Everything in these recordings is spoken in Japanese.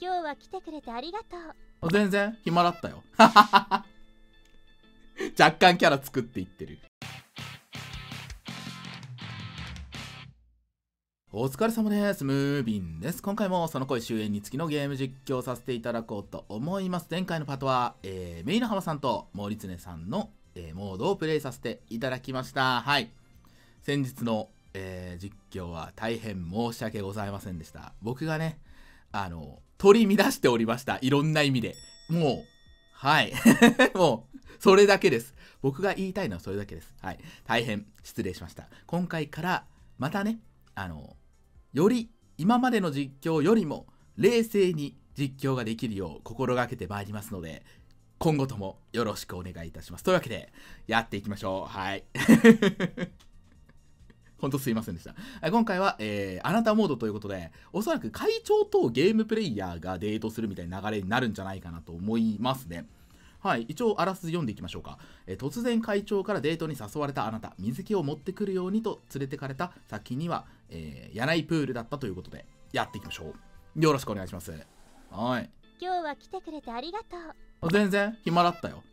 今日は来てくれてありがとう。 全然暇だったよ。若干キャラ作っていってる。お疲れ様です。ムービンです。今回もその声終焉につきのゲーム実況させていただこうと思います。前回のパートは、メイの浜さんと森常さんの、モードをプレイさせていただきました。はい。先日の、実況は大変申し訳ございませんでした。僕がね、取り乱しておりました。いろんな意味で。もう、はい。もう、それだけです。僕が言いたいのはそれだけです。はい。大変失礼しました。今回から、またね、より今までの実況よりも冷静に実況ができるよう心がけてまいりますので、今後ともよろしくお願いいたします。というわけで、やっていきましょう。はい。ほんとすいませんでした。今回は、あなたモードということで、おそらく会長とゲームプレイヤーがデートするみたいな流れになるんじゃないかなと思いますね。はい、一応あらすじ読んでいきましょうか。突然会長からデートに誘われたあなた、水着を持ってくるようにと連れてかれた先には、柳井プールだったということで、やっていきましょう。よろしくお願いします。はい。 今日は来てくれてありがとう。 全然暇だったよ。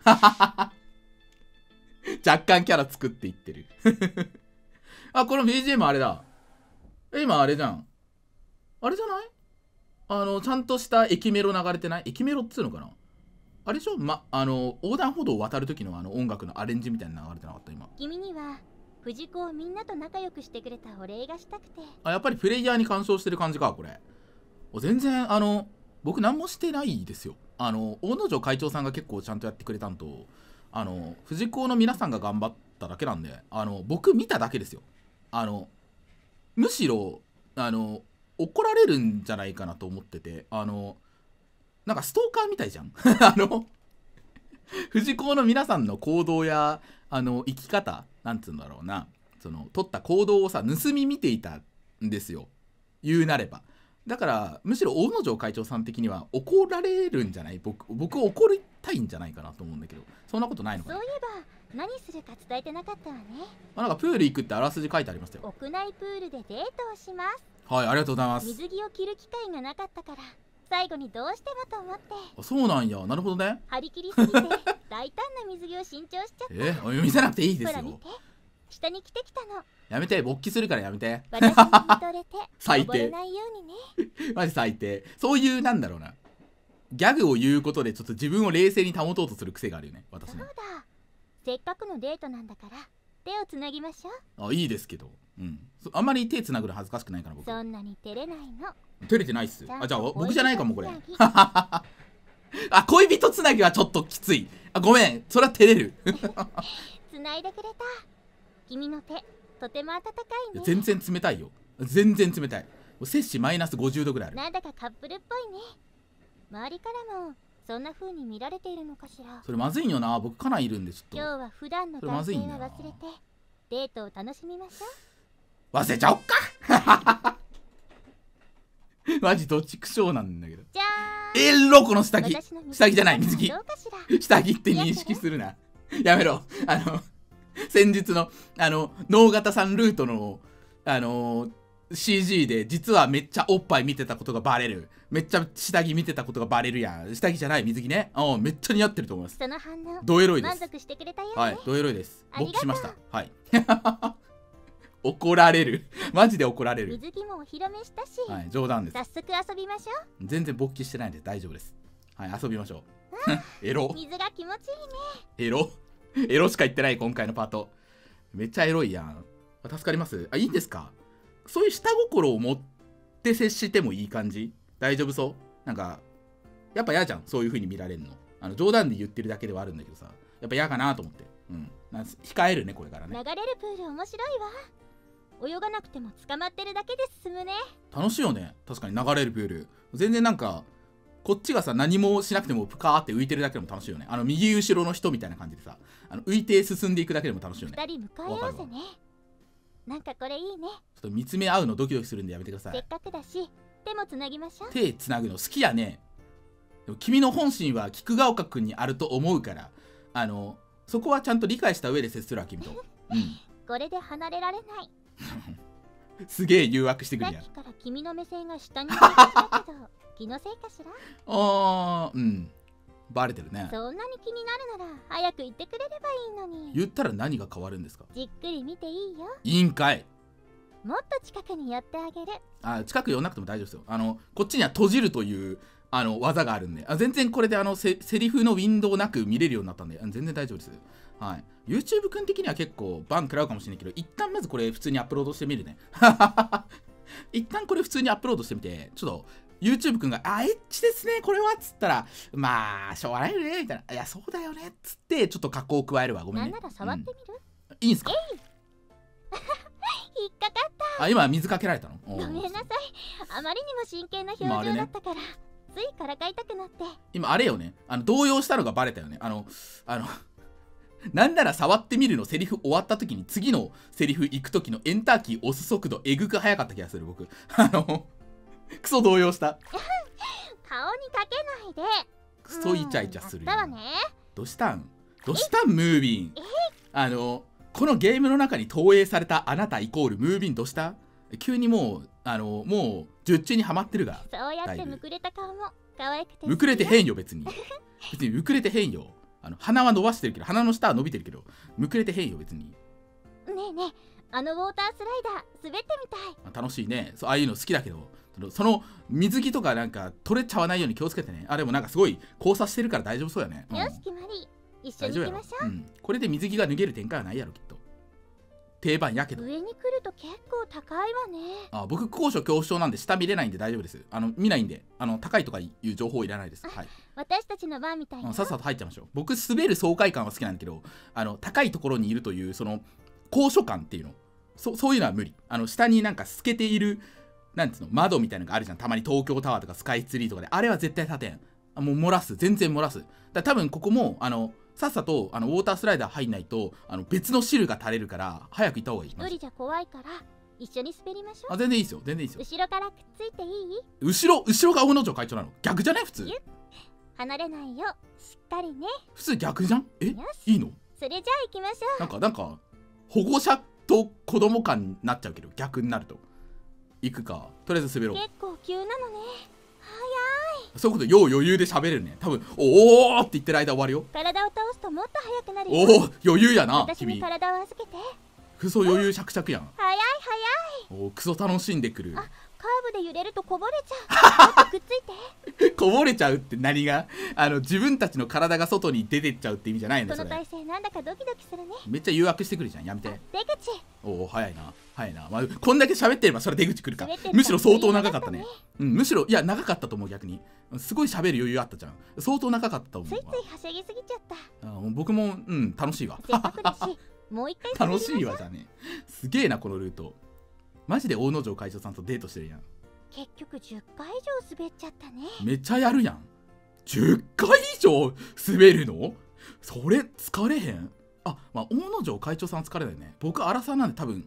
若干キャラ作っていってる。あ、この BGM あれだ。今あれじゃん。あれじゃない？ちゃんとした駅メロ流れてない？駅メロっつうのかな？あれでしょ、横断歩道を渡る時の音楽のアレンジみたいなの流れてなかった今。 君には藤子をみんなと仲良くしてくれたお礼がしたくて。 あ、やっぱりプレイヤーに干渉してる感じか、これ。全然、僕何もしてないですよ。大野城会長さんが結構ちゃんとやってくれたんと、藤子の皆さんが頑張っただけなんで、僕見ただけですよ。むしろ、怒られるんじゃないかなと思ってて、なんかストーカーみたいじゃん。藤子の皆さんの行動や生き方なんつうんだろうな、取った行動をさ盗み見ていたんですよ、言うなれば。だからむしろ大野城会長さん的には怒られるんじゃない？僕怒りたいんじゃないかなと思うんだけど、そんなことないのかな。 そういえば何するか伝えてなかったわね。 なんかプール行くってあらすじ書いてありましたよ。 屋内プールでデートをします。 はい、ありがとうございます。 水着を着る機会がなかったから最後にどうしてもと思って。 あ、そうなんや。なるほどね。 張り切りすぎて大胆な水着を新調しちゃった。 見せなくていいですよ。 ほら見て、下に着てきたの。 やめて、勃起するからやめて。 私に見とれて最低。 溺れないようにね。 マジ最低。そういうなんだろうな、ギャグを言うことでちょっと自分を冷静に保とうとする癖があるよね、私ね。 そうだ、せっかくのデートなんだから手をつなぎましょう。 あ、いいですけど、あんまり手つなぐの恥ずかしくないから僕。 そんなに照れないの。 照れてないっす。あ、じゃあ僕じゃないかもこれ。あ、恋人つなぎはちょっときつい。あ、ごめん、それは照れる。 つないでくれた。君の手とても温かいね。 全然冷たいよ。全然冷たい。摂氏マイナス50度ぐらいある。 なんだかカップルっぽいね。周りからもそんな風に見られているのかしら。 それまずいよな。僕家内いるんでちょっと。 今日は普段の関係は忘れてデートを楽しみましょう。忘れちゃおっか。マジどっちくしょうなんだけど。 じゃーん。 ロコの下着。下着じゃない、水着。下着って認識するな。やめろ。先日の能形さんルートのCG で実はめっちゃおっぱい見てたことがバレる。めっちゃ下着見てたことがバレるやん。下着じゃない、水着ね。めっちゃ似合ってると思います。 その反応ドエロいです。 満足してくれたよね。 はい、ドエロいです。勃起しました。はい。怒られる。マジで怒られる。 水着もお披露目したし、 はい、冗談です。 早速遊びましょう。 全然勃起してないんで大丈夫です。はい、遊びましょう。エロ。 水が気持ちいいね。 エロしか言ってない、今回のパート。めっちゃエロいやん。助かります。あ、いいんですか？そういう下心を持って接してもいい感じ？大丈夫そう？なんか、やっぱ嫌じゃん、そういう風に見られるの。冗談で言ってるだけではあるんだけどさ、やっぱ嫌かなと思って。控えるね、これからね。 流れるプール面白いわ。泳がなくても捕まってるだけで進むね。 楽しいよね。確かに流れるプール。全然なんか、こっちがさ、何もしなくてもプカーって浮いてるだけでも楽しいよね。右後ろの人みたいな感じでさ、浮いて進んでいくだけでも楽しいよね。 2人向かい合わせね。なんかこれいいね。 ちょっと見つめ合うのドキドキするんでやめてください。 せっかくだし、手もつなぎましょう。 手つなぐの好きやね。でも君の本心は菊ヶ丘くんにあると思うから、そこはちゃんと理解した上で接するわ、君と。 これで離れられない。 すげえ誘惑してくるやん。 さっきから君の目線が下に行ってたけど気のせいかしら。 バレてるね。 そんなに気になるなら早く言ってくれればいいのに。 言ったら何が変わるんですか？ じっくり見ていいよ。 いいんかい。 もっと近くに寄ってあげる。 近く寄んなくても大丈夫ですよ。こっちには閉じるという技があるんで、全然これでセリフのウィンドウなく見れるようになったんで、全然大丈夫です。はい。YouTube 君的には結構バン食らうかもしれないけど、一旦まずこれ普通にアップロードしてみるね。一旦これ普通にアップロードしてみて、ちょっと YouTube 君がエッチですねこれはっつったら、まあしょうがないよねみたいな、いやそうだよねっつってちょっと加工を加えるわ。ごめんね。 なんなら触ってみる？ いいんすか？ 引っかかった。 今水かけられたの？ ごめんなさい。あまりにも真剣な表情だったから、ついからかいたくなって。 今あれよね、動揺したのがバレたよね。なんなら触ってみるのセリフ終わった時に次のセリフ行く時のエンターキー押す速度えぐく早かった気がする。僕クソ動揺した。 顔にかけないで。 クソイチャイチャするよ。 だわね。 どうしたんムービン。このゲームの中に投影されたあなたイコールムービン。どうした？急にもう術中にはまってるが。 そうやってむくれた顔も可愛くて。 むくれてへんよ別に。別にむくれてへんよ。鼻は伸ばしてるけど、鼻の下は伸びてるけど、むくれてへんよ別に。 ねえねえ、ウォータースライダー滑ってみたい。 楽しいね。ああいうの好きだけど、その水着とかなんか取れちゃわないように気をつけてね。でもなんかすごい交差してるから大丈夫そうやね。 よし決まり。一緒に行きましょう。 これで水着が脱げる展開はないやろきっと。定番やけど。 上に来ると結構高いわね。 僕高所恐怖症なんで下見れないんで大丈夫です。見ないんで高いとかいう情報いらないです。はい。 私たちの番みたいな。 さっさと入っちゃいましょう。僕滑る爽快感は好きなんだけど、高いところにいるというその高所感っていうの、そういうのは無理。下になんか透けているなんつうの窓みたいなのがあるじゃん。たまに東京タワーとかスカイツリーとかで、あれは絶対立てん。もう漏らす。全然漏らす。多分ここもさっさとウォータースライダー入んないと別の汁が垂れるから早く行った方がいい。 一人じゃ怖いから一緒に滑りましょう。 全然いいですよ。全然いいですよ。 後ろからくっついていい？ 後ろが大野城会長なの？逆じゃない？普通離れないよ。しっかりね。 普通逆じゃん。いいの？ それじゃあ行きましょう。 なんか保護者と子供感になっちゃうけど、逆になると行くか。とりあえず滑ろう。 結構急なのね。 そういうことよう余裕で喋れるね。多分おーって言ってる間終わるよ。 体を倒すともっと速くなるよ。 余裕やな。 私に体を預けて。 クソ余裕しゃくしゃくやん。 早い。 クソ楽しんでくる。 カーブで揺れるとこぼれちゃう。くっついて。 こぼれちゃうって何が自分たちの体が外に出てっちゃうって意味じゃないの？ この体勢なんだかドキドキするね。 めっちゃ誘惑してくるじゃん。やめて。 出口。 早いな。こんだけ喋ってればそれ出口来るか。むしろ相当長かったね。むしろいや長かったと思う。逆にすごい喋る余裕あったじゃん。相当長かったと思う。 ついついはしゃぎすぎちゃった。 僕も楽しいわ。 せっかくだしもう一回楽しいわじゃね。すげえなこのルート。マジで大野城会長さんとデートしてるやん。 結局10回以上滑っちゃったね。 めっちゃやるやん。10回以上滑るの？それ疲れへん？大野城会長さん疲れないね。僕荒さなんで多分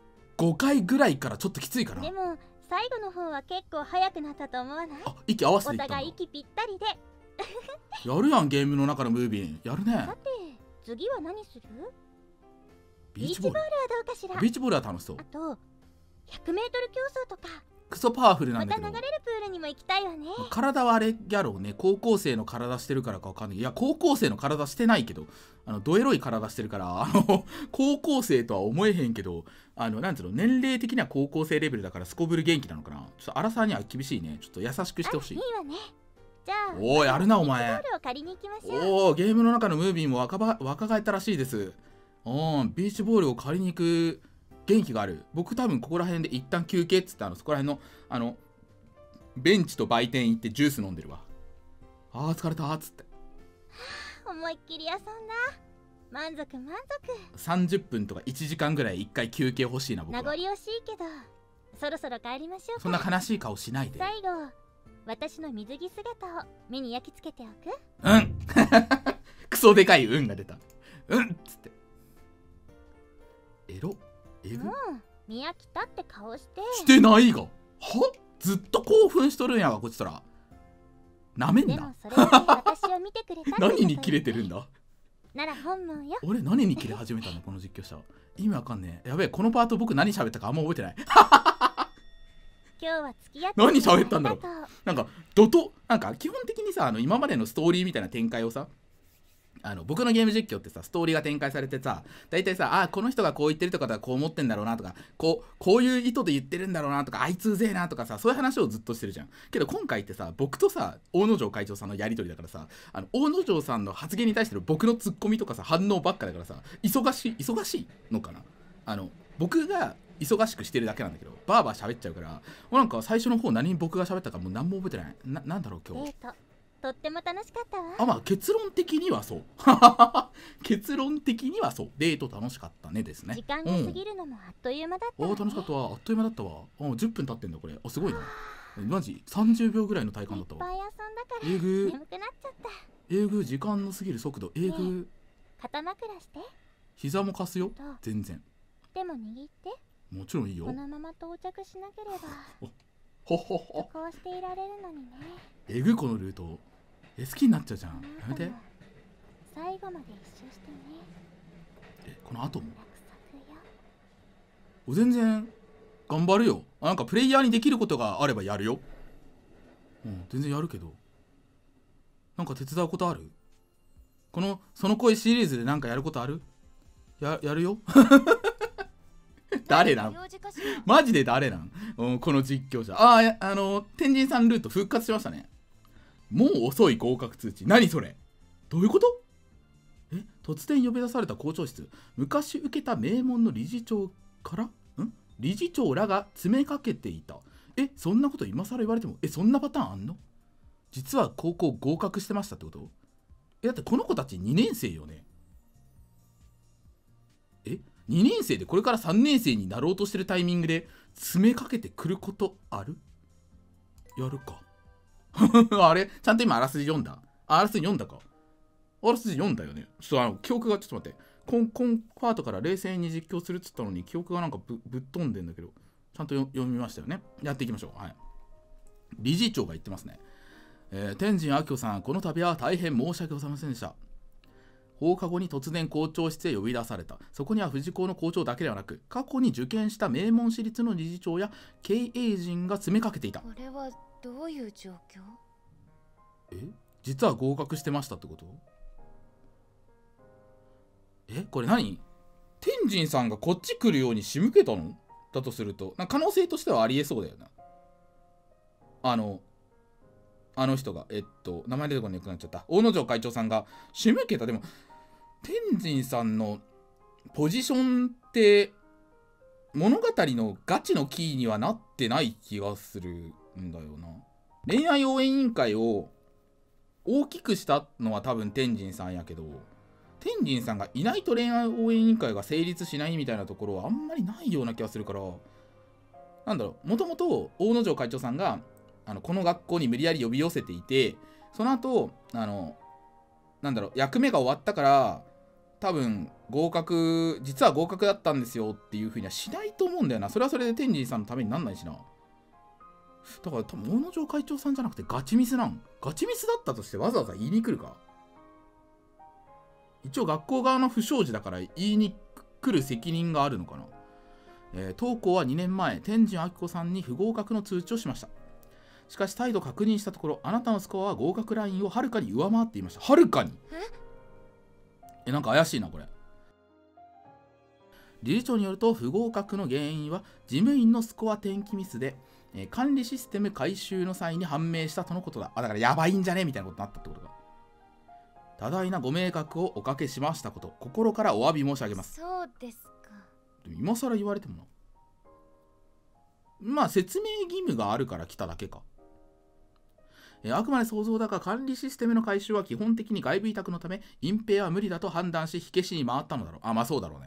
5回ぐらいからちょっときついかな。 でも最後の方は結構速くなったと思わない？ 息合わせていったんだ。 お互い息ぴったりでやるやん。ゲームの中のムービーやるね。 さて次は何する？ ビーチボールはどうかしら。 ビーチボールは楽しそう。 あと 100m 競争とか。 クソパワフルなんだけど、 また流れるプールにも行きたいわね。 体はあれやろうね。高校生の体してるからかわかんない。いや高校生の体してないけどドエロい体してるから高校生とは思えへんけどなんつうの、年齢的には高校生レベルだからすこぶる元気なのかな。ちょっとアラサーには厳しいね。ちょっと優しくしてほしい。 いいわね。じゃあやるなお前。 ビーチボールを借りに行きましょう。 ゲームの中のムービーも若返ったらしいです。ビーチボールを借りに行く元気がある。僕多分ここら辺で一旦休憩っつってそこら辺のベンチと売店行ってジュース飲んでるわ。疲れたっつって。 思いっきり遊んだ。満足。 30分とか1時間ぐらい1回休憩欲しいな僕は。 名残惜しいけどそろそろ帰りましょうか。 そんな悲しい顔しないで。 最後私の水着姿を目に焼き付けておく。 クソでかい運が出た。っつってエグ見飽きたって顔してないが。ずっと興奮しとるんやがこっちとら。なめんな。 でもそれなりに私を見てくれた何にキレてるんだ。 なら本望よ。 俺何にキレ始めたのこの実況者。意味わかんねえ。やべえ、このパート僕何喋ったかあんま覚えてない。 今日は付き合って何喋ったんだろう。 ありがとなんかなんか基本的にさ、今までのストーリーみたいな展開をさ、僕のゲーム実況ってさ、ストーリーが展開されてさ、大体さ、この人がこう言ってるとかだ、こう思ってんだろうなとか、こういう意図で言ってるんだろうなとか、あいつうぜえなとかさ、そういう話をずっとしてるじゃん。けど今回ってさ、僕とさ、大野城会長さんのやりとりだからさ、大野城さんの発言に対しての僕のツッコミとかさ、反応ばっかだからさ、忙しいのかな。僕が忙しくしてるだけなんだけど、バーバー喋っちゃうから、もうなんか最初の方何僕が喋ったかもう何も覚えてない。なんだろう今日。 デートとっても楽しかったわ。 まあ結論的にはそう結論的にはそう、デート楽しかったねですね。 時間が過ぎるのもあっという間だったわ、ね。 楽しかったわ、あっという間だったわ。10分経ってんだこれ。すごいな。マジ30秒ぐらいの体感だったわ。 いっぱい遊んだからえぐ眠くなっちゃった。 えぐ時間の過ぎる速度えぐ。 肩枕して。 膝も貸すよ全然。 でも握って。 もちろんいいよ。 このまま到着しなければほほほ。 こうしていられるのにね。 えぐこのルート。好きになっちゃうじゃん。やめて。 最後まで一周してね。 この後も約束よ。 全然頑張るよ。なんかプレイヤーにできることがあればやるよ。全然やるけど。なんか手伝うことある？その声シリーズでなんかやることある？やるよ。誰なんマジで誰なん、この実況者。天神さんルート復活しましたね。もう遅い合格通知。何それ、どういうこと？突然呼び出された校長室。昔受けた名門の理事長から理事長らが詰めかけていた。そんなこと今更言われても。そんなパターンあんの？実は高校合格してましたってこと？だってこの子たち2年生よね。2年生でこれから3年生になろうとしてるタイミングで詰めかけてくることある？やるか。あれちゃんと今あらすじ読んだ？あらすじ読んだか？あらすじ読んだよね。記憶がちょっと待って。コンパートから冷静に実況するっつったのに記憶がなんかぶっ飛んでんだけど、ちゃんと読みましたよね。やっていきましょう。はい。理事長が言ってますね。天神明子さん、この度は大変申し訳ございませんでした。放課後に突然校長室へ呼び出された。そこには富士校の校長だけではなく、過去に受験した名門私立の理事長や経営陣が詰めかけていた。 これはどういう状況？ 実は合格してましたってこと？これ何？天神さんがこっち来るように仕向けたの？だとすると、可能性としてはありえそうだよな。あの人が名前出てこなくなっちゃった。大野城会長さんが仕向けた。でも天神さんのポジションって物語のガチのキーにはなってない気がするんだよな。恋愛応援委員会を大きくしたのは多分天神さんやけど、天神さんがいないと恋愛応援委員会が成立しないみたいなところはあんまりないような気がするから、なんだろう、もともと大野城会長さんがこの学校に無理やり呼び寄せていて、その後なんだろう、役目が終わったから多分実は合格だったんですよっていう風にはしないと思うんだよな。それはそれで天神さんのためになんないしな。だから多分大野城会長さんじゃなくてガチミスだったとしてわざわざ言いに来るか。一応学校側の不祥事だから言いに来る責任があるのかな。当校は2年前天神明子さんに不合格の通知をしました。しかし再度確認したところ、あなたのスコアは合格ラインをはるかに上回っていました。はるかに？なんか怪しいなこれ。理事長によると、不合格の原因は事務員のスコア転記ミスで、管理システム改修の際に判明したとのことだ。だからやばいんじゃねみたいなことになったってことか。多大なご迷惑をおかけしましたこと、心からお詫び申し上げます。 そうですか。 でも今更言われてもな。まあ説明義務があるから来ただけか。あくまで想像だが、管理システムの改修は基本的に外部委託のため隠蔽は無理だと判断し火消しに回ったのだろう。まあそうだろうね。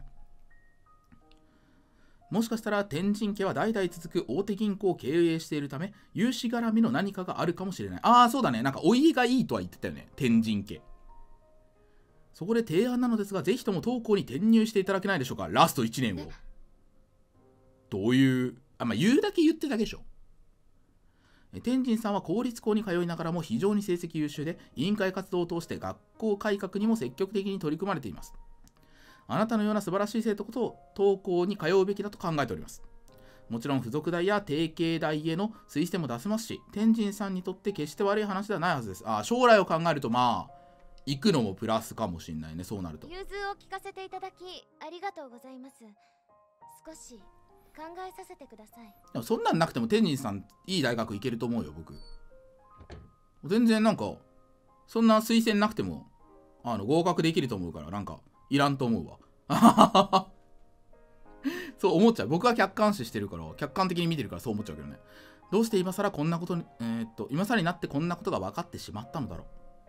もしかしたら天神家は代々続く大手銀行を経営しているため、融資絡みの何かがあるかもしれない。そうだね。なんかお家がいいとは言ってたよね、天神家。そこで提案なのですが、ぜひとも当校に転入していただけないでしょうか。ラスト1年を。どういう言うだけ言ってただけでしょ。天神さんは公立校に通いながらも非常に成績優秀で、委員会活動を通して学校改革にも積極的に取り組まれています。あなたのような素晴らしい生徒こそ当校に通うべきだと考えております。 もちろん付属大や定型大への推薦も出せますし、天神さんにとって決して悪い話ではないはずです。将来を考えるとまあ行くのもプラスかもしんないね、そうなると。 融通を聞かせていただきありがとうございます。少し考えさせてください。 でもそんなんなくても天神さんいい大学行けると思うよ僕。全然なんかそんな推薦なくても合格できると思うから、なんかいらんと思うわ。そう思っちゃう。僕は客観視してるから、客観的に見てるからそう思っちゃうけどね。どうして今更こんなことに今更になってこんなことが分かってしまったのだろ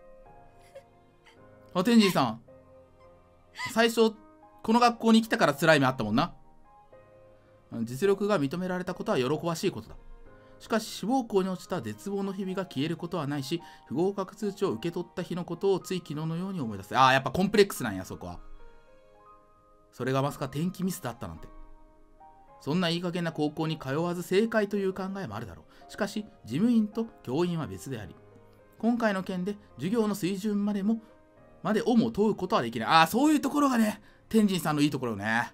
う。天神さん、最初この学校に来たから辛い目あったもんな。実力が認められたことは喜ばしいことだ。しかし志望校に落ちた絶望の日々が消えることはないし、不合格通知を受け取った日のことをつい昨日のように思い出す。やっぱコンプレックスなんやそこは。それがまさか転機ミスだったなんて。そんないい加減な高校に通わず正解という考えもあるだろう。しかし事務員と教員は別であり、今回の件で授業の水準までをも問うことはできない。そういうところがね、天神さんのいいところね。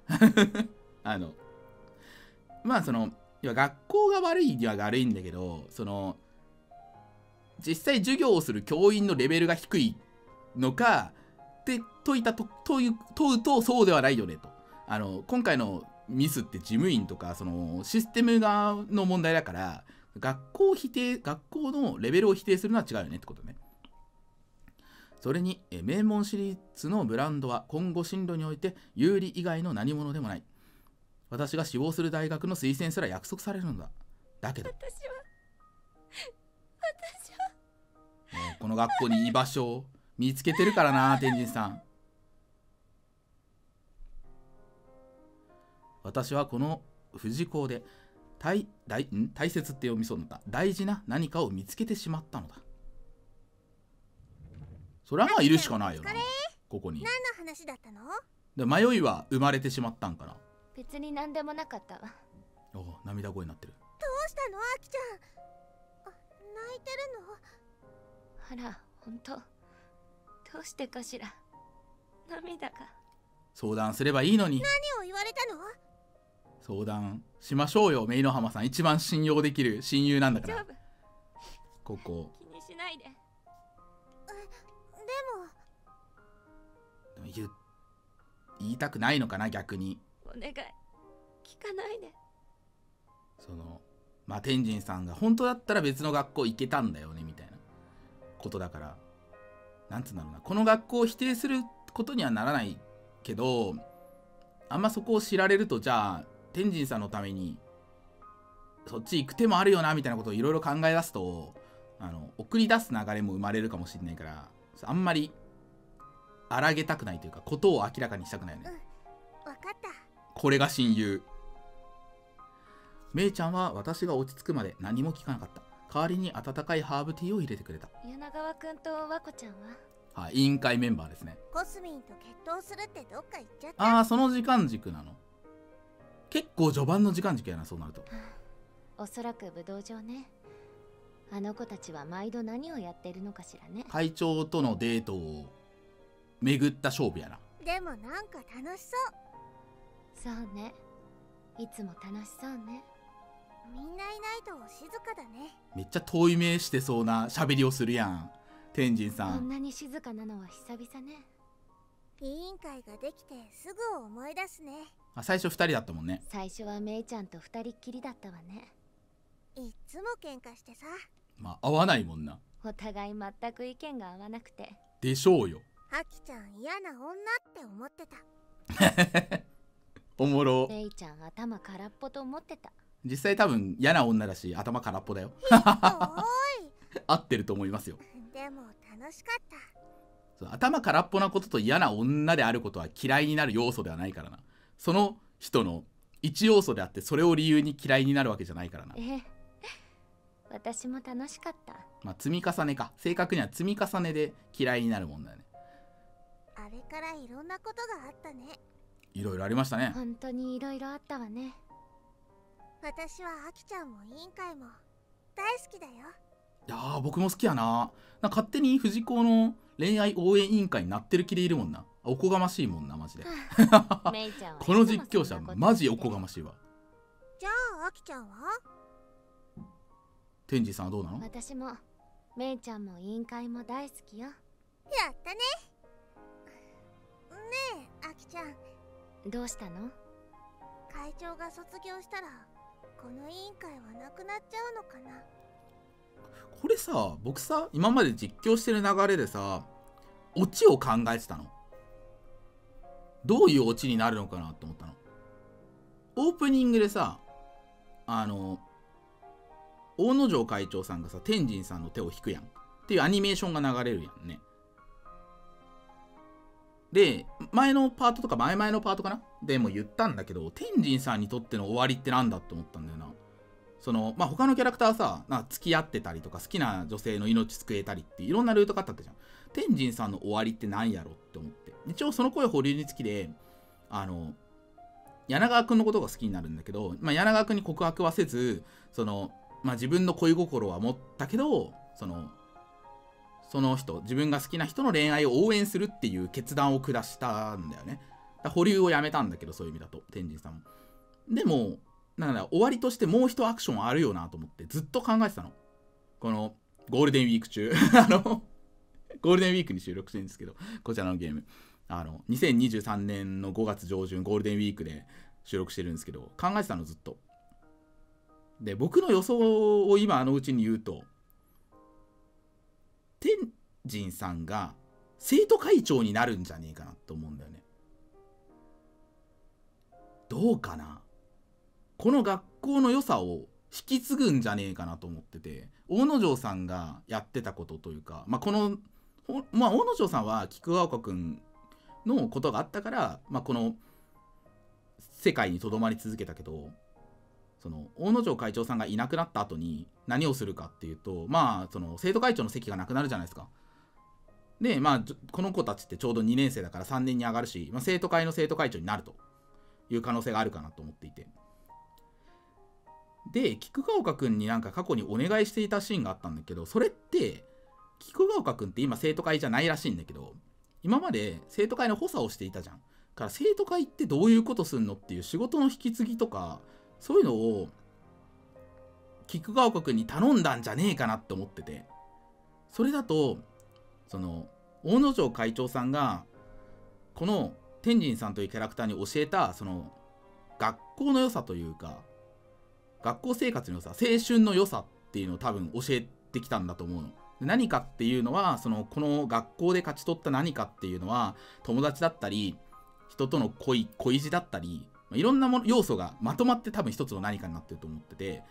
まあいや学校が悪いには悪いんだけど、実際授業をする教員のレベルが低いのかって問うとそうではないよねと。今回のミスって事務員とかシステム側の問題だから、学校のレベルを否定するのは違うよねってことね。それに名門私立のブランドは今後進路において有利以外の何者でもない。私が志望する大学の推薦すら約束されるのだ。だけど私はもうこの学校に居場所を見つけてるからな、天神さん。私はこの富士校で大切って読みそうになった大事な何かを見つけてしまったのだ。それはまあいるしかないよな、ここに。 何の話だったの？ で迷いは生まれてしまったんかな。 別に何でもなかったわ。 涙声になってる。 どうしたの、あきちゃん。泣いてるの？ あら、ほんと。どうしてかしら。涙が。 相談すればいいのに。 何を言われたの？ 相談しましょうよ、メイの浜さん。一番信用できる親友なんだから。 大丈夫。 ここ気にしないで。 でも言いたくないのかな、逆に。 お願い、聞かないで。 天神さんが本当だったら別の学校行けたんだよねみたいなことだから、なんつうんだろうな、この学校を否定することにはならないけど、あんまそこを知られると、じゃあ天神さんのためにそっち行く手もあるよなみたいなことをいろいろ考え出すと、送り出す流れも生まれるかもしれないから、あんまり荒げたくないというか、ことを明らかにしたくないよね。 分かった。 これが親友。めいちゃんは私が落ち着くまで何も聞かなかった。代わりに温かいハーブティーを入れてくれた。 柳川くんと和子ちゃんは？ 委員会メンバーですね。 コスミンと決闘するってどっか行っちゃった。 その時間軸なの。結構序盤の時間軸やな、そうなると。 おそらく武道場ね。あの子たちは毎度何をやってるのかしらね。 会長とのデートを巡った勝負やな。 でもなんか楽しそう。 そうね、いつも楽しそうね。 みんないないと静かだね。 めっちゃ遠い目してそうな喋りをするやん、天神さん。 こんなに静かなのは久々ね。 委員会ができてすぐ思い出すね。 最初2人だったもんね。 最初はめいちゃんと2人っきりだったわね。 いっつも喧嘩してさ。 合わないもんな。 お互い全く意見が合わなくて。 でしょうよ。 あきちゃん嫌な女って思ってた。 おもろ。 めいちゃん頭空っぽと思ってた。 実際多分嫌な女だし頭空っぽだよ。合ってると思いますよ。 でも楽しかった。 頭空っぽなことと嫌な女であることは嫌いになる要素ではないからな。その人の一要素であって、それを理由に嫌いになるわけじゃないからな。 私も楽しかった。 積み重ねか。正確には積み重ねで嫌いになるもんだよね。 あれからいろんなことがあったね。 いろいろありましたね。 本当にいろいろあったわね。 私はあきちゃんも委員会も大好きだよ。 いやー、僕も好きやな。勝手に藤子の恋愛応援委員会になってる気でいるもんな。おこがましいもんな、マジで。 めいちゃんはこの実況者マジおこがましいわ。 じゃあアキちゃんは？ 天神さんはどうなの？ 私もメイちゃんも委員会も大好きよ。 やったね。ねえアキちゃん、 どうしたの？ 会長が卒業したらこの委員会はなくなっちゃうのかな。 これさ、僕さ、今まで実況してる流れでさ、オチを考えてたの。どういうオチになるのかなって思ったの。オープニングでさ、大野城会長さんがさ、天神さんの手を引くやんっていうアニメーションが流れるやんね。で、前のパートとか前々のパートかなでも言ったんだけど、天神さんにとっての終わりってなんだって思ったんだよな。他のキャラクターはさ、なんか付き合ってたりとか好きな女性の命救えたりっていろんなルートがあったわけじゃん。天神さんの終わりって何やろって思って。一応その声保留につきで、柳川くんのことが好きになるんだけど、柳川くんに告白はせず、自分の恋心は持ったけど、その人、自分が好きな人の恋愛を応援するっていう決断を下したんだよね。保留をやめたんだけど、そういう意味だと、天神さんも。でも、終わりとしてもう一アクションあるよなと思ってずっと考えてたの。このゴールデンウィーク中ゴールデンウィークに収録してるんですけど、こちらのゲーム2023年の5月上旬ゴールデンウィークで収録してるんですけど、考えてたのずっと。で、僕の予想を今うちに言うと、天神さんが生徒会長になるんじゃねえかなと思うんだよね。どうかな。この学校の良さを引き継ぐんじゃねえかなと思ってて、大野城さんがやってたことというか、大野城さんは菊ヶ丘くんのことがあったから、この世界にとどまり続けたけど、大野城会長さんがいなくなった後に何をするかっていうと、生徒会長の席がなくなるじゃないですか。で、この子たちってちょうど2年生だから3年に上がるし、生徒会の生徒会長になるという可能性があるかなと思っていて。で、菊ヶ丘くんになんか過去にお願いしていたシーンがあったんだけど、それって菊ヶ丘くんって今生徒会じゃないらしいんだけど、今まで生徒会の補佐をしていたじゃん。だから生徒会ってどういうことすんのっていう仕事の引き継ぎとか、そういうのを菊ヶ丘くんに頼んだんじゃねえかなって思ってて、それだと大野城会長さんがこの天神さんというキャラクターに教えた学校の良さというか、学校生活の良さ、青春の良さっていうのを多分教えてきたんだと思うの。何かっていうのは、この学校で勝ち取った何かっていうのは、友達だったり、人との恋路だったり、いろんな要素がまとまって多分一つの何かになってると思ってて、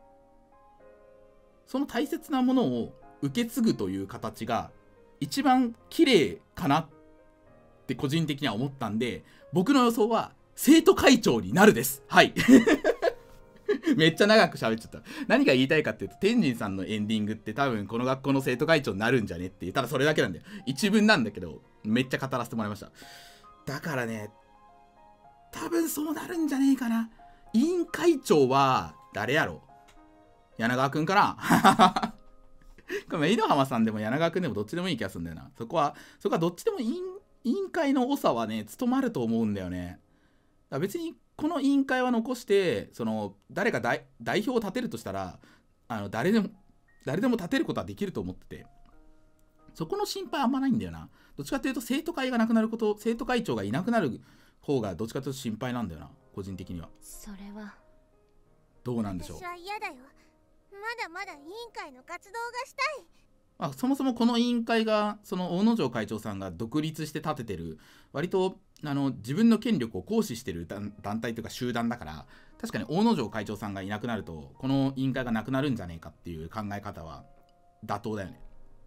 その大切なものを受け継ぐという形が一番綺麗かなって個人的には思ったんで、僕の予想は生徒会長になるです。はい。めっちゃ長く喋っちゃった。何が言いたいかっていうと、天神さんのエンディングって多分この学校の生徒会長になるんじゃねっていう、ただそれだけなんだよ。一文なんだけど、めっちゃ語らせてもらいました。だからね、多分そうなるんじゃねえかな。委員会長は誰やろ？柳川くんかな。これ井戸浜さんでも柳川くんでもどっちでもいい気がするんだよな。そこはどっちでも委員会の長はね、務まると思うんだよね。だから別にこの委員会は残して、誰が代表を立てるとしたら、誰でも立てることはできると思ってて、そこの心配あんまないんだよな。どっちかというと生徒会がなくなること、生徒会長がいなくなる方がどっちかというと心配なんだよな、個人的には。 それはどうなんでしょう。 私は嫌だよ。まだまだ委員会の活動がしたい。 そもそもこの委員会が大野城会長さんが独立して立ててる割と自分の権力を行使してる団体というか集団だから、確かに大野城会長さんがいなくなるとこの委員会がなくなるんじゃねえかっていう考え方は妥当だよね。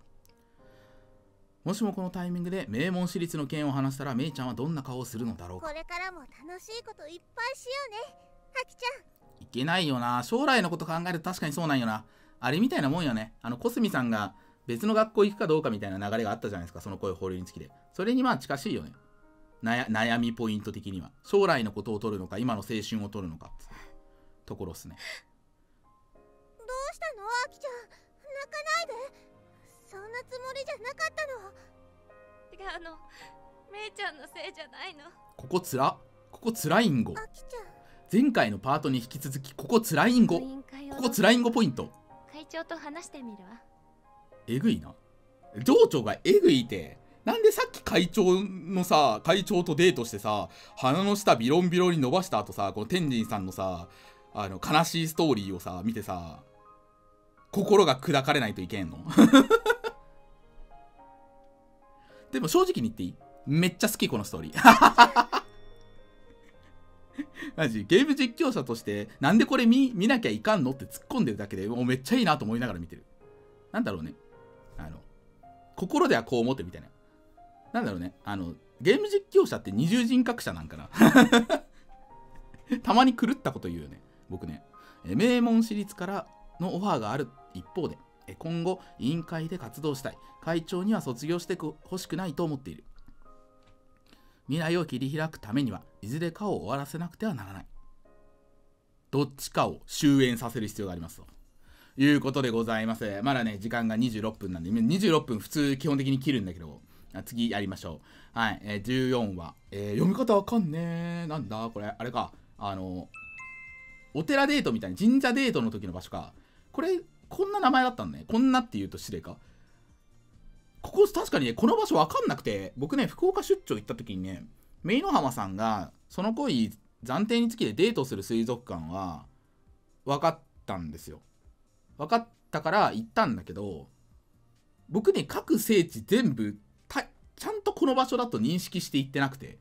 もしもこのタイミングで名門私立の件を話したら、メイちゃんはどんな顔をするのだろうか。 これからも楽しいこといっぱいしようね、あきちゃん。 いけないよな。将来のこと考えると確かにそうなんよな。あれみたいなもんよね。小杉さんが別の学校行くかどうかみたいな流れがあったじゃないですか、その声放流につきで。それに近しいよね。悩みポイント的には。将来のことを取るのか、今の青春を取るのかってところっすね。 どうしたの、あきちゃん。泣かないで。そんなつもりじゃなかったの。 違うの、めいちゃんのせいじゃないの。 ここつらいんご。 あきちゃん。 前回のパートに引き続きここつらいんご、ここつらいんごポイント。 会長と話してみるわ。 えぐいな。情緒がえぐいて。なんでさっき会長とデートしてさ、鼻の下ビロンビロンに伸ばした後さ、この天神さんのさ、悲しいストーリーをさ、見てさ、心が砕かれないといけんのでも正直に言っていい？めっちゃ好き、このストーリー。マジ、ゲーム実況者として、なんでこれ見なきゃいかんのって突っ込んでるだけでもうめっちゃいいなと思いながら見てる。なんだろうね。心ではこう思ってみたいな。なんだろうね。ゲーム実況者って二重人格者なんかな。たまに狂ったこと言うよね。僕ね。名門私立からのオファーがある一方で、今後委員会で活動したい。会長には卒業してほしくないと思っている。未来を切り開くためにはいずれかを終わらせなくてはならない。どっちかを終焉させる必要がありますということでございます。まだね、時間が26分なんで、26分普通基本的に切るんだけど、次やりましょう。はい、14話。読み方わかんねえ。なんだこれ、あれか。お寺デートみたいな、神社デートの時の場所か。これ、こんな名前だったんね。こんなって言うと失礼か。ここ確かにね、この場所わかんなくて、僕ね、福岡出張行った時にね、メイノハマさんが、その恋、暫定につきでデートする水族館は、分かったんですよ。分かったから行ったんだけど、僕ね、各聖地全部、ちゃんとこの場所だと認識して行ってなくて、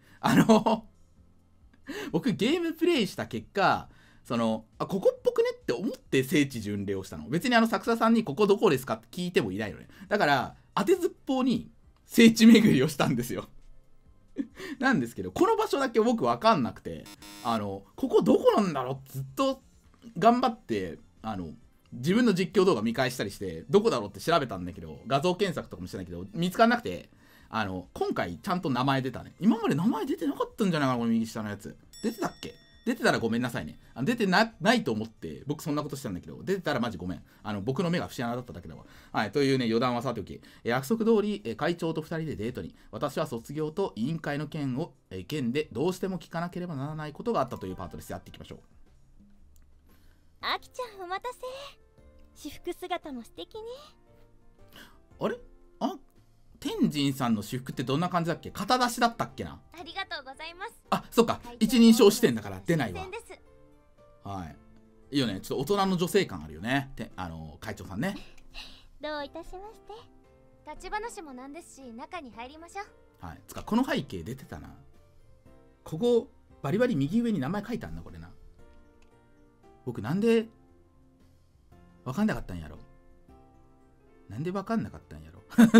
僕ゲームプレイした結果、ここっぽくねって思って聖地巡礼をしたの。別に作者さんにここどこですかって聞いてもいないのね。だから、当てずっぽうに聖地巡りをしたんですよ。なんですけど、この場所だけ僕分かんなくて、ここどこなんだろうってずっと頑張って、自分の実況動画見返したりして、どこだろうって調べたんだけど、画像検索とかもしてないけど、見つからなくて、今回ちゃんと名前出たね。今まで名前出てなかったんじゃないかな、この右下のやつ。出てたっけ？出てたらごめんなさいね。出てないと思って、僕そんなことしたんだけど、出てたらマジごめん。僕の目が節穴だっただけだわ。はい、というね、余談はさておき、約束通り、会長と2人でデートに、私は卒業と委員会の件でどうしても聞かなければならないことがあったというパートです。やっていきましょう。 あきちゃんお待たせ。私服姿も素敵ね。 あれ？天神さんの私服ってどんな感じだっけ？肩出しだったっけな？ ありがとうございます。 あ、そうか。一人称視点だから出ないわ。 新鮮です。 はい。いいよね。ちょっと大人の女性感あるよね。会長さんね。 どういたしまして。 立ち話もなんですし、中に入りましょう。 はい。この背景出てたな。ここ、バリバリ右上に名前書いてあんな、これな。僕なんで、わかんなかったんやろ。なんでわかんなかったんやろ。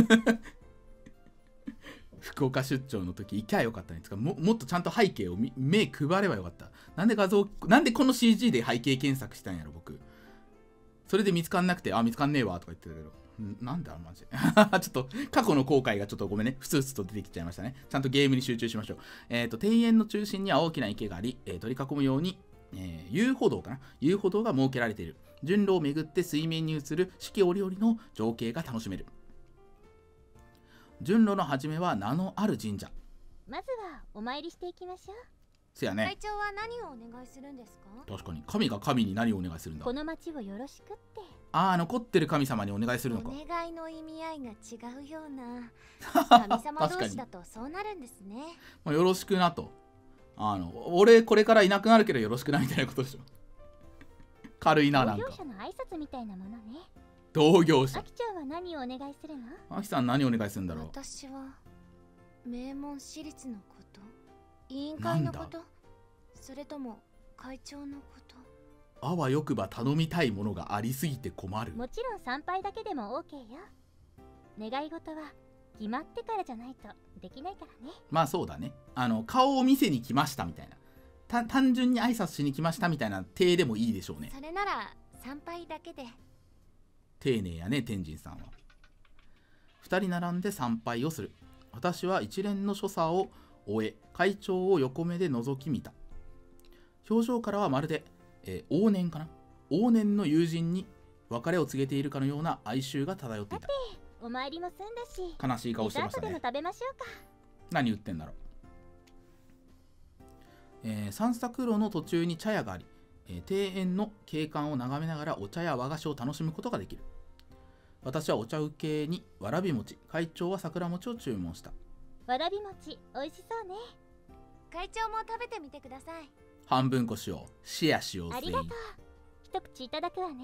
福岡出張の時行きゃよかったね。もっとちゃんと背景を目配ればよかった。なんでこの CG で背景検索したんやろ、僕。それで見つかんなくて、見つかんねえわとか言ってたけど。なんだマジ。ちょっと、過去の後悔がちょっとごめんね。ふつふつと出てきちゃいましたね。ちゃんとゲームに集中しましょう。庭園の中心には大きな池があり、取り囲むように、遊歩道が設けられている。順路を巡って水面に映る四季折々の情景が楽しめる。順路の始めは名のある神社。 まずはお参りしていきましょう。 せやね。 会長は何をお願いするんですか？ 確かに神が神に何をお願いするんだ。 この町をよろしくって。 残ってる神様にお願いするのか。 お願いの意味合いが違うような。神様同士だとそうなるんですね。 よろしくなと。俺これからいなくなるけどよろしくなみたいなことでしょ。軽いな、なんか。 同業者の挨拶みたいなものね。 同業者。 あきちゃんは何をお願いするの？ あきさん何お願いするんだろう。 私は名門私立のこと、委員会のこと、それとも会長のこと。 あわよくば頼みたいものがありすぎて困る。 もちろん参拝だけでも OK よ。願い事は決まってからじゃないとできないからね。 まあそうだね。顔を見せに来ましたみたいな。単純に挨拶しに来ましたみたいな体でもいいでしょうね。 それなら参拝だけで。 丁寧やね、天神さんは。2人並んで参拝をする。私は一連の所作を終え、会長を横目で覗き見た。表情からはまるで、往年かな、往年の友人に別れを告げているかのような哀愁が漂っていた。 お参りも済んだし、 悲しい顔してましたね。 デザートでも食べましょうか。 何言ってんだろ散策路の途中に茶屋があり、庭園の景観を眺めながらお茶や和菓子を楽しむことができる。私はお茶受けにわらび餅、会長は桜餅を注文した。 わらび餅美味しそうね。 会長も食べてみてください。 半分こしよう。シェアしようぜ。 ありがとう。一口いただくわね。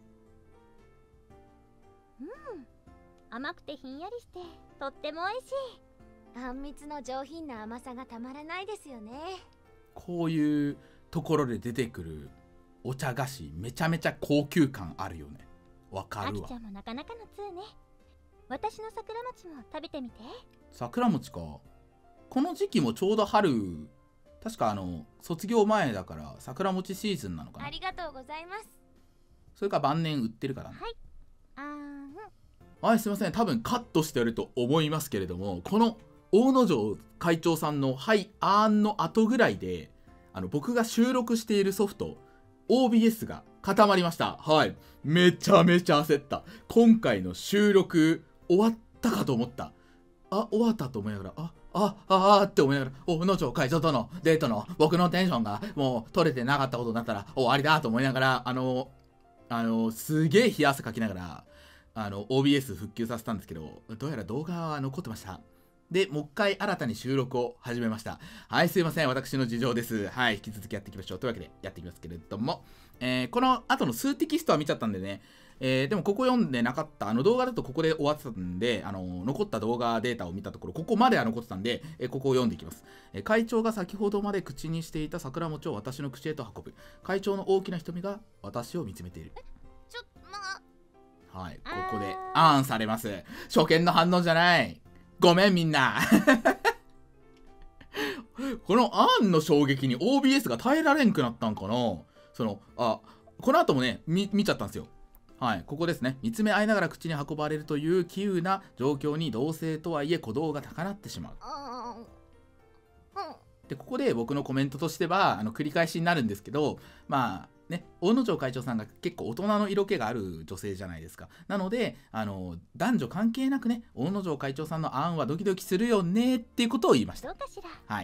甘くてひんやりしてとっても美味しい。 あんみつの上品な甘さがたまらないですよね。 こういうところで出てくるお茶菓子、めちゃめちゃ高級感あるよね。わかるわあきち。ゃんもなかなかの通ね。私の桜餅も食べてみて。 桜餅か。この時期もちょうど春、確か卒業前だから桜餅シーズンなのかな。 ありがとうございます。 それか晩年売ってるからね。はい、すいません。多分カットしてると思いますけれども、この大野城会長さんのはいあーんの後ぐらいで、僕が収録しているソフト OBS が固まりました。はい、めちゃめちゃ焦った。今回の収録終わったかと思った。終わったと思いながら、って思いながら、大野城会長とのデートの僕のテンションがもう取れてなかったことになったら終わりだと思いながら、すげえ冷や汗かきながらOBS 復旧させたんですけど、どうやら動画は残ってました。で、もう一回新たに収録を始めました。はい、すいません。私の事情です。はい、引き続きやっていきましょう。というわけで、やっていきますけれども、この後の数テキストは見ちゃったんでね、でもここ読んでなかった、動画だとここで終わってたんで、残った動画データを見たところ、ここまでは残ってたんで、ここを読んでいきます。会長が先ほどまで口にしていた桜餅を私の口へと運ぶ。会長の大きな瞳が私を見つめている。はい、ここであーんされます。初見の反応じゃない。ごめんみんな。このあんの衝撃に OBS が耐えられんくなったんかな。この後もね、見ちゃったんですよ。はい、ここですね。見つめ合いながら口に運ばれるという奇遇な状況に同性とはいえ鼓動が高鳴ってしまう。で、ここで僕のコメントとしては、繰り返しになるんですけど、まあ、ね、大野城会長さんが結構大人の色気がある女性じゃないですか。なので、男女関係なくね、大野城会長さんの案はドキドキするよねっていうことを言いました。 どうかしら。 はい。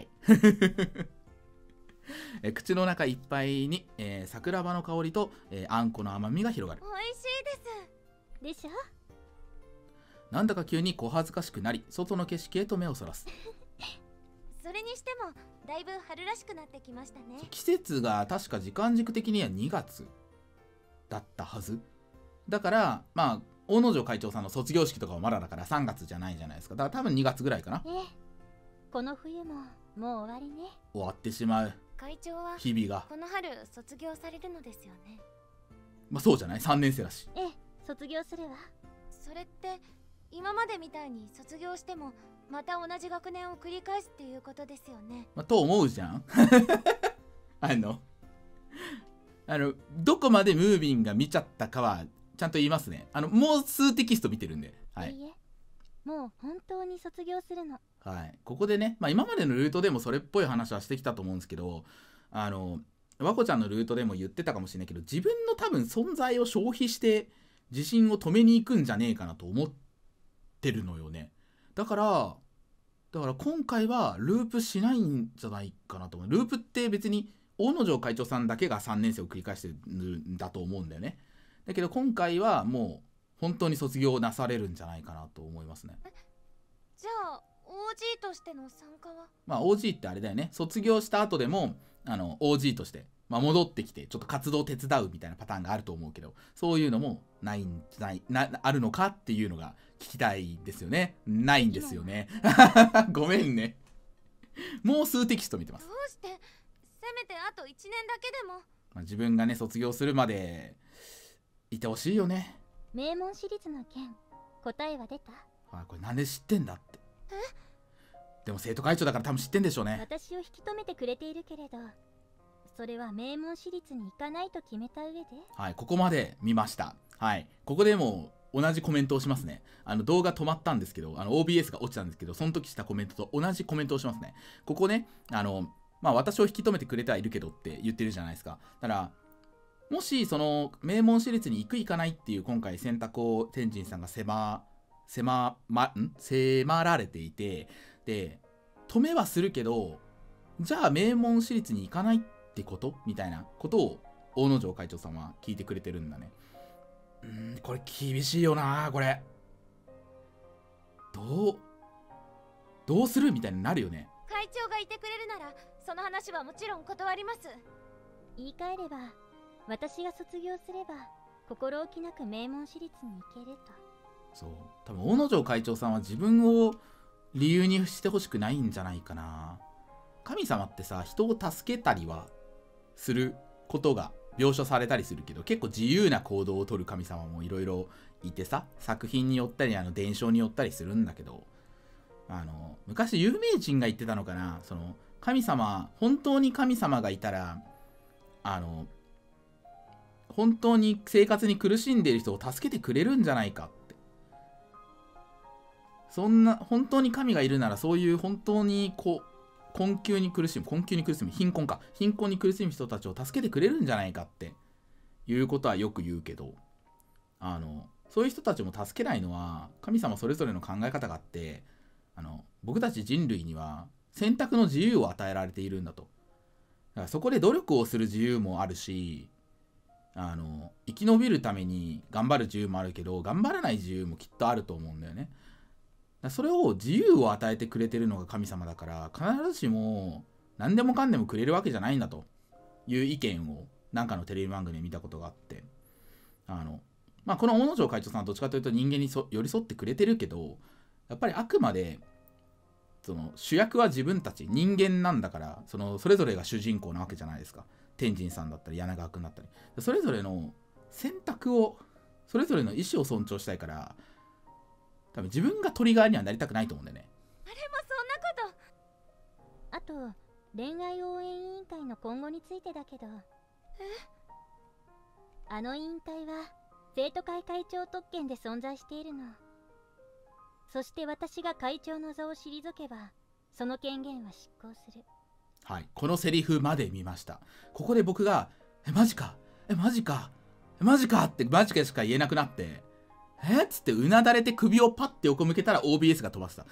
口の中いっぱいに、桜葉の香りと、あんこの甘みが広がる。 美味しいです。 でしょ。 なんだか急に小恥ずかしくなり、外の景色へと目をそらす。 それにしてもだいぶ春らしくなってきましたね。 季節が確か時間軸的には2月だったはずだから、まあ大野城会長さんの卒業式とかはまだだから3月じゃないじゃないですか。だから多分2月ぐらいかな。 この冬ももう終わりね。 終わってしまう。 会長は日々がこの春卒業されるのですよね。 まあそうじゃない、3年生だし。 卒業するわ。 それって今までみたいに卒業してもまた同じ学年を繰り返すっていうことですよね。 と思うじゃん。どこまでムービンが見ちゃったかはちゃんと言いますね。もう数テキスト見てるんで。はい。 もう本当に卒業するの。 はい。ここでね、まあ今までのルートでもそれっぽい話はしてきたと思うんですけど、和子ちゃんのルートでも言ってたかもしれないけど、自分の多分存在を消費して自信を止めに行くんじゃねえかなと思ってるのよね。だから今回はループしないんじゃないかなと思う。ループって別に大野城会長さんだけが3年生を繰り返してるんだと思うんだよね。だけど今回はもう本当に卒業なされるんじゃないかなと思いますね。 じゃあ OG としての参加は？ まあ OG ってあれだよね。卒業した後でもOG として、まあ、戻ってきてちょっと活動手伝うみたいなパターンがあると思うけど、そういうのもあるのかっていうのが聞きたいですよね。ないんですよね。ごめんね。もう数テキスト見てます。 どうして？せめてあと1年だけでも。 まあ、自分がね卒業するまでいてほしいよね。 名門私立の件、答えは出た？ これなんで知ってんだって。でも生徒会長だから多分知ってんでしょうね。 私を引き止めてくれているけれど、それは名門私立に行かないと決めた上で。 はい、ここまで見ました。はい、ここでも同じコメントをしますね。動画止まったんですけど、OBS が落ちたんですけど、その時したコメントと同じコメントをしますね。ここね、まあ私を引き止めてくれてはいるけどって言ってるじゃないですか。だからもしその名門私立に行く行かないっていう今回選択を天神さんが迫られていて、で止めはするけどじゃあ名門私立に行かないってことみたいなことを大野城会長さんは聞いてくれてるんだね。これ厳しいよなこれ。どうするみたいになるよね。 会長がいてくれるならその話はもちろん断ります。 言い換えれば、私が卒業すれば心置きなく名門私立に行けると。 そう、多分大野城会長さんは自分を理由にしてほしくないんじゃないかな。神様ってさ、人を助けたりはすることが描写されたりするけど、結構自由な行動をとる神様もいろいろいてさ、作品によったり伝承によったりするんだけど、昔有名人が言ってたのかな、その神様、本当に神様がいたら本当に生活に苦しんでいる人を助けてくれるんじゃないかって。そんな本当に神がいるなら、そういう本当に困窮に苦しむ貧困に苦しむ人たちを助けてくれるんじゃないかっていうことはよく言うけど、そういう人たちも助けないのは神様それぞれの考え方があって、僕たち人類には選択の自由を与えられているんだと。だからそこで努力をする自由もあるし、生き延びるために頑張る自由もあるけど、頑張らない自由もきっとあると思うんだよね。それを自由を与えてくれてるのが神様だから、必ずしも何でもかんでもくれるわけじゃないんだという意見をなんかのテレビ番組で見たことがあって、この大野城会長さんはどっちかというと人間に寄り添ってくれてるけど、やっぱりあくまでその主役は自分たち人間なんだから、それぞれが主人公なわけじゃないですか。天神さんだったり柳川君だったり、それぞれの選択を、それぞれの意思を尊重したいから、多分自分がトリガーにはなりたくないと思うんだよね。 あれもそんなこと。 あと、恋愛応援委員会の今後についてだけど、あの委員会は生徒会会長特権で存在しているの。そして私が会長の座を退けば、その権限は執行する。 はい、このセリフまで見ました。ここで僕がマジかってマジかしか言えなくなって、っつってうなだれて首をパッて横向けたら OBS が飛ばした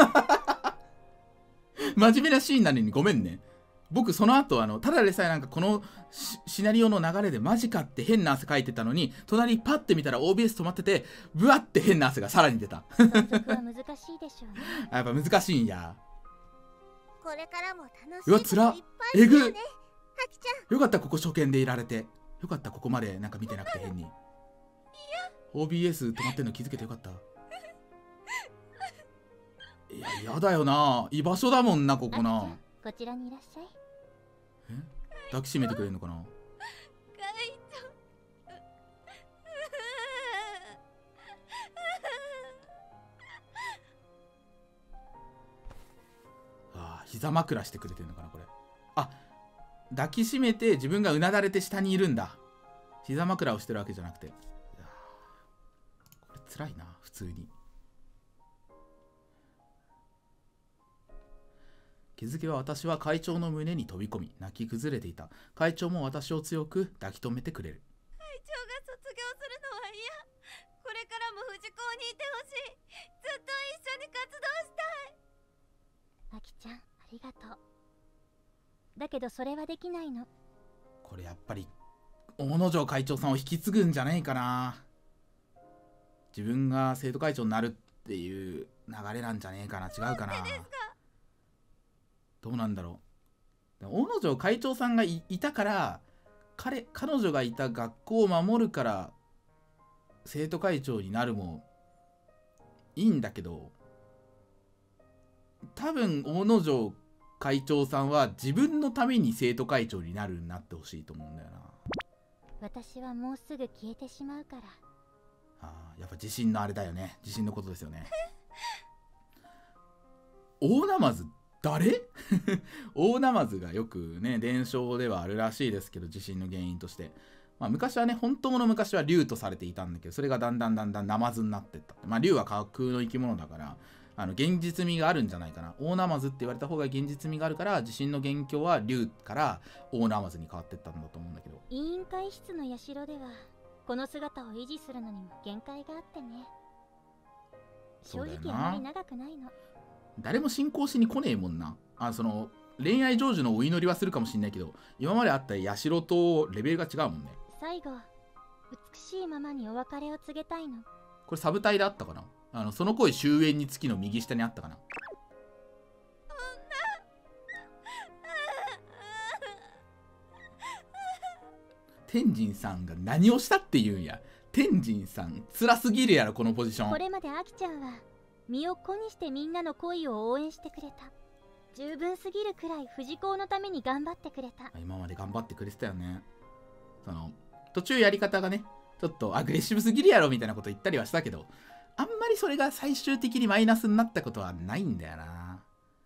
真面目なシーンなのにごめんね。僕その後ただでさえなんかこのシナリオの流れでマジかって変な汗かいてたのに、隣パッて見たら OBS 止まってて、ブワッて変な汗がさらに出た存続は難しいでしょうね。 やっぱ難しいんや。 これからも楽しいうわつらこといっぱいだよね、ハキちゃん。 よかったここ初見でいられて。よかったここまでなんか見てなくて変に。OBS 止まってんの気づけてよかった。いや、やだよな。居場所だもんな、ここな。 こちらにいらっしゃい。 抱きしめてくれるのかな。膝枕してくれてるのかなこれ。抱きしめて自分がうなだれて下にいるんだ。膝枕をしてるわけじゃなくて。これ辛いな普通に。気づけば私は会長の胸に飛び込み泣き崩れていた。会長も私を強く抱き留めてくれる。 会長が卒業するのは嫌。これからも藤子にいてほしい。ずっと一緒に活動したい。 あきちゃん、ありがとう。だけどそれはできないの。 これやっぱり大野城会長さんを引き継ぐんじゃないかな。自分が生徒会長になるっていう流れなんじゃねえかな。違うかな。どうなんだろう。大野城会長さんが いたから彼女がいた学校を守るから生徒会長になるもいいんだけど、多分大野城会長さんは自分のために生徒会長になってほしいと思うんだよな。 私はもうすぐ消えてしまうから。 やっぱ自信のあれだよね。自信のことですよね。大ナマズ誰大ナマズがよくね伝承ではあるらしいですけど、地震の原因として、昔はね、本当の昔は竜とされていたんだけど、それがだんだんナマズになっていった。竜は架空の生き物だから現実味があるんじゃないかな。大ナマズって言われた方が現実味があるから、地震の元凶は竜から大ナマズに変わっていったんだと思うんだけど、 委員会室の社ではこの姿を維持するのにも限界があってね。正直あまり長くないの。 誰も信仰しに来ねえもんな。 恋愛成就のお祈りはするかもしんないけど、今まであった社とレベルが違うもんね。 最後、美しいままにお別れを告げたいの。 これサブタイであったかな。その恋終焉につきの右下にあったかな。天神さんが何をしたって言うんや。天神さん辛すぎるやろ、このポジション。 これまでアキちゃんは身を粉にしてみんなの恋を応援してくれた。十分すぎるくらい藤子のために頑張ってくれた。 今まで頑張ってくれてたよね。途中やり方がね、ちょっとアグレッシブすぎるやろみたいなこと言ったりはしたけど、あんまりそれが最終的にマイナスになったことはないんだよな、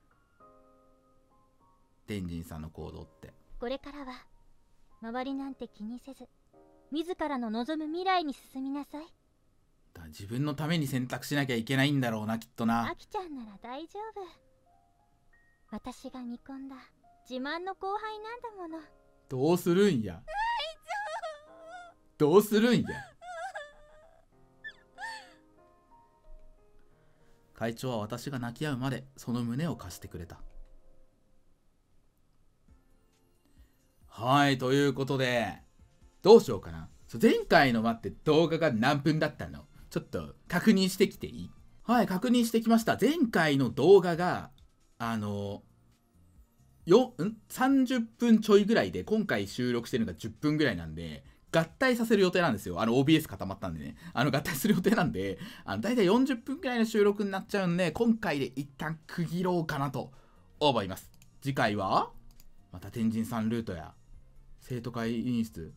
天神さんの行動って。 これからは周りなんて気にせず、自らの望む未来に進みなさい。 自分のために選択しなきゃいけないんだろうな、きっとな。 アキちゃんなら大丈夫。私が見込んだ自慢の後輩なんだもの。 どうするんや。どうするんや。会長は私が泣き止むまでその胸を貸してくれた。はい、ということで、どうしようかな。前回の動画が何分だったの？ちょっと確認してきていい？はい、確認してきました。前回の動画が、30分ちょいぐらいで、今回収録してるのが10分ぐらいなんで、合体させる予定なんですよ。OBS 固まったんでね。合体する予定なんで、だいたい40分ぐらいの収録になっちゃうんで、今回で一旦区切ろうかなと思います。次回は、また天神さんルートや、生徒会委員室、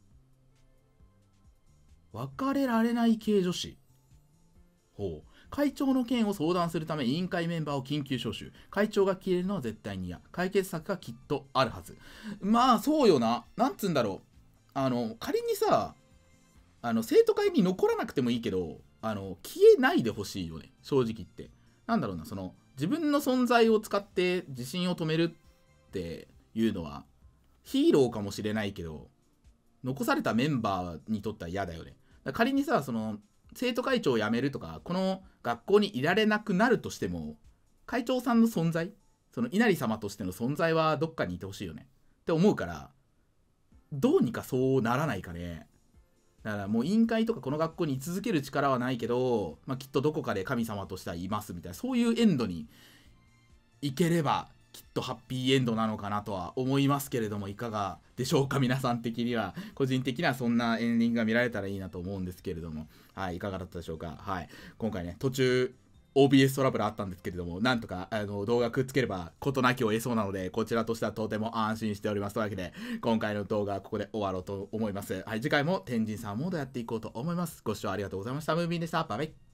別れられない系女子。ほう。会長の件を相談するため委員会メンバーを緊急招集。会長が消えるのは絶対に嫌。解決策がきっとあるはず。まあそうよな。なんつうんだろう。仮にさ、生徒会に残らなくてもいいけど、消えないでほしいよね。正直言って。なんだろうな、自分の存在を使って地震を止めるっていうのは、ヒーローかもしれないけど、残されたメンバーにとっては嫌だよね。仮にさ、生徒会長を辞めるとか、この学校にいられなくなるとしても、会長さんの存在、稲荷様としての存在はどっかにいてほしいよねって思うから、どうにかそうならないかね。だからもう委員会とかこの学校に居続ける力はないけど、きっとどこかで神様としてはいますみたいな、そういうエンドに行ければきっとハッピーエンドなのかなとは思いますけれども、いかがでしょうか皆さん的には。個人的にはそんなエンディングが見られたらいいなと思うんですけれども、はい、いかがだったでしょうか。はい、今回ね、途中OBS トラブルあったんですけれども、なんとか動画くっつければ事なきを得そうなので、こちらとしてはとても安心しております。というわけで、今回の動画はここで終わろうと思います。はい、次回も天神さんモードやっていこうと思います。ご視聴ありがとうございました。ムービーでした。バイバイ。